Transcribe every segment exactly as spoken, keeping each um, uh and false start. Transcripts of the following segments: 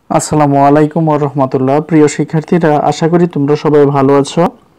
আসসালামু আলাইকুম ওয়া রাহমাতুল্লাহ। প্রিয় শিক্ষার্থীরা, আশা করি তোমরা সবাই ভালো আছো।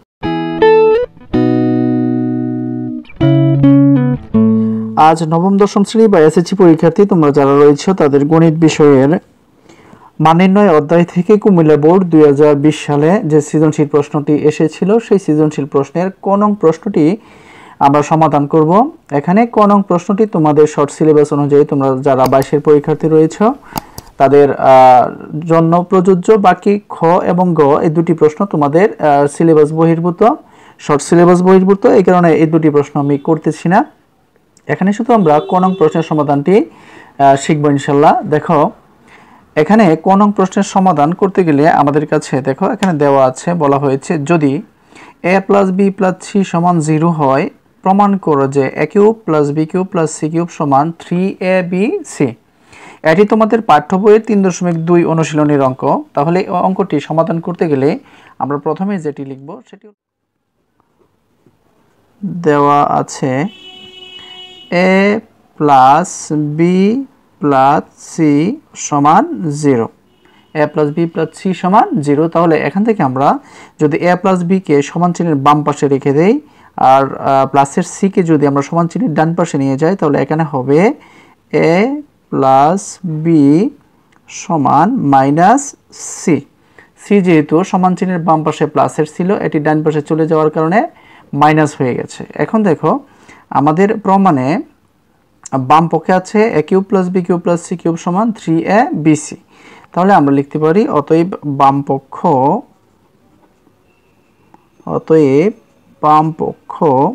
আজ নবম দশম শ্রেণী বা এসএসসি পরীক্ষার্থী তোমরা যারা রয়েছে তাদের গণিত বিষয়ের মান নির্ণয় অধ্যায় থেকে কুমিল্লা বোর্ড দুই হাজার বিশ সালে যে সৃজনশীল প্রশ্নটি এসেছিল সেই সৃজনশীল প্রশ্নের ক নং প্রশ্নটি আমরা সমাধান করব। এখানে ক নং প্রশ্নটি তোমাদের শর্ট সিলেবাস অনুযায়ী তোমরা যারা বাইশের পরীক্ষার্থী রয়েছে তাদের জন্য প্রযোজ্য। বাকি খ এবং গ এই দুটি প্রশ্ন তোমাদের সিলেবাস বহির্ভূত, শর্ট সিলেবাস বহির্ভূত, এই কারণে এই দুটি প্রশ্ন আমি করতেছি না। এখানে শুধু আমরা ক নং প্রশ্নের সমাধানটি শিখবো ইনশাল্লাহ। দেখো এখানে ক নং প্রশ্নের সমাধান করতে গেলে আমাদের কাছে দেখো এখানে দেওয়া আছে, বলা হয়েছে যদি A plus B plus C সমান জিরো হয় প্রমাণ করো যে A cube plus B cube plus C cube সমান থ্রি এ বি সি। এটি তোমাদের পাঠ্য বইয়ের তিন দশমিক দুই অনুশীলনীর অঙ্ক। তাহলে এই অঙ্কটি সমাধান করতে গেলে আমরা প্রথমে যেটি লিখব সেটি দেওয়া আছে A plus B plus C সমান zero. A plus B plus C সমান জিরো। তাহলে এখান থেকে আমরা যদি এ প্লাস বিকে সমান চিহ্নের বাম পাশে রেখে দেই আর প্লাসের সিকে যদি আমরা সমান চিহ্নের ডান পাশে নিয়ে যাই তাহলে এখানে হবে এ প্লাস বি সমান মাইনাস সি। সি যেহেতু সমান চিহ্নের বাম পাশে প্লাসের ছিল, এটি ডান পাশে চলে যাওয়ার কারণে মাইনাস হয়ে গেছে। এখন দেখো আমাদের প্রমাণে বাম পক্ষে আছে A cube plus B cube plus C cube সমান থ্রি এ বি সি। তাহলে আমরা লিখতে পারি অতএব বাম পক্ষ অতএব বাম পক্ষ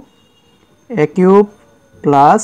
A cube plus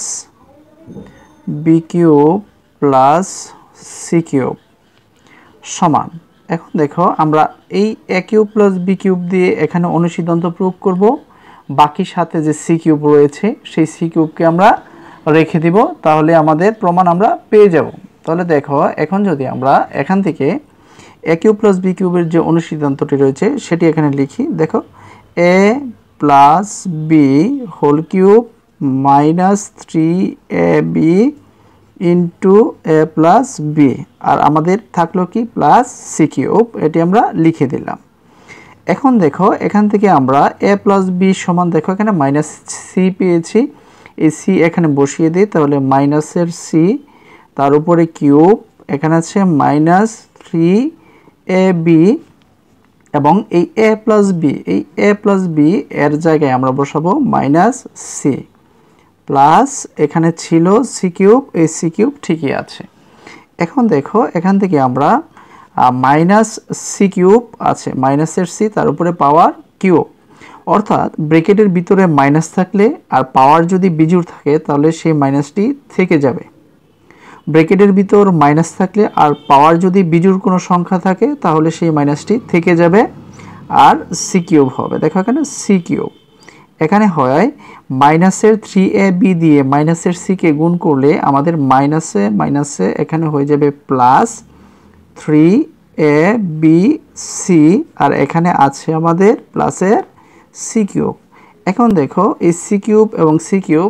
B cube plus C cube সমান। এখন দেখো আমরা এই A cube plus B cube দিয়ে এখানে অনুসিদ্ধান্ত প্রয়োগ করব। বাকি সাথে যে সি কিউব রয়েছে সেই সি কিউবকে আমরা রেখে দিব, তাহলে আমাদের প্রমাণ আমরা পেয়ে যাব। তাহলে দেখো এখন যদি আমরা এখান থেকে এ কিউব প্লাস বি কিউবের যে অনুসিদ্ধান্তটি রয়েছে সেটি এখানে লিখি। দেখো A plus B whole cube minus three A B into A plus B, আর আমাদের থাকলো কি প্লাস সি কিউব, এটি আমরা লিখে দিলাম। এখন দেখো এখান থেকে আমরা এ প্লাস বি সমান দেখো এখানে মাইনাস সি পেয়েছি, এই সি এখানে বসিয়ে দিই, তাহলে মাইনাসের সি তার উপরে কিউব, এখানে আছে মাইনাস থ্রি এ বি এবং এই এ প্লাস বি, এই এ প্লাস বি এর জায়গায় আমরা বসাবো মাইনাস সি প্লাস এখানে ছিল সি কিউব, এই সি কিউব ঠিকই আছে। এখন দেখো এখান থেকে আমরা মাইনাস সি কিউব আছে, মাইনাসের সি তার উপরে পাওয়ার কিউব, অর্থাৎ ব্র্যাকেটের ভিতরে মাইনাস থাকলে আর পাওয়ার যদি বিজোড় থাকে তাহলে সেই মাইনাসটি থেকে যাবে। ব্র্যাকেটের ভিতর মাইনাস থাকলে আর পাওয়ার যদি বিজোড় কোনো সংখ্যা থাকে তাহলে সেই মাইনাসটি থেকে যাবে আর সি কিউব হবে। দেখো এখানে সি কিউব, এখানে হয় মাইনাসের থ্রি এ বি দিয়ে মাইনাসের সিকে গুণ করলে আমাদের মাইনাসে মাইনাসে এখানে হয়ে যাবে plus three A B C, আর এখানে আছে আমাদের প্লাসের সি কিউব। এখন দেখো এই সি কিউব এবং সি কিউব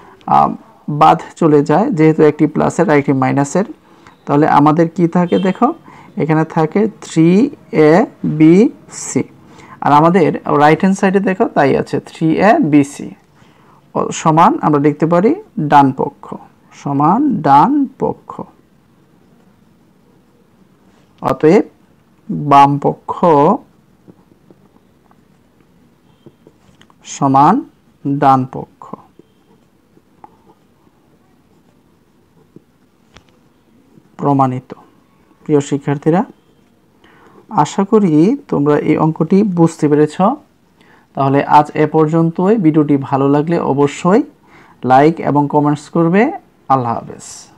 বাদ চলে যায় যেহেতু একটি প্লাসের আর একটি মাইনাসের, তাহলে আমাদের কি থাকে দেখো এখানে থাকে থ্রি এ বি সি, আর আমাদের রাইট হ্যান্ড সাইডে দেখো তাই আছে থ্রি এ বি সি সমান আমরা লিখতে পারি ডান পক্ষ সমান ডান পক্ষ। অতএব বাম পক্ষ সমান ডান পক্ষ। প্রমাণিত। প্রিয় শিক্ষার্থীরা, আশা করি তোমরা এই অঙ্কটি বুঝতে পেরেছ। তাহলে আজ এ পর্যন্তই। ভিডিওটি ভালো লাগলে অবশ্যই লাইক এবং কমেন্টস করবে। আল্লাহ হাফেজ।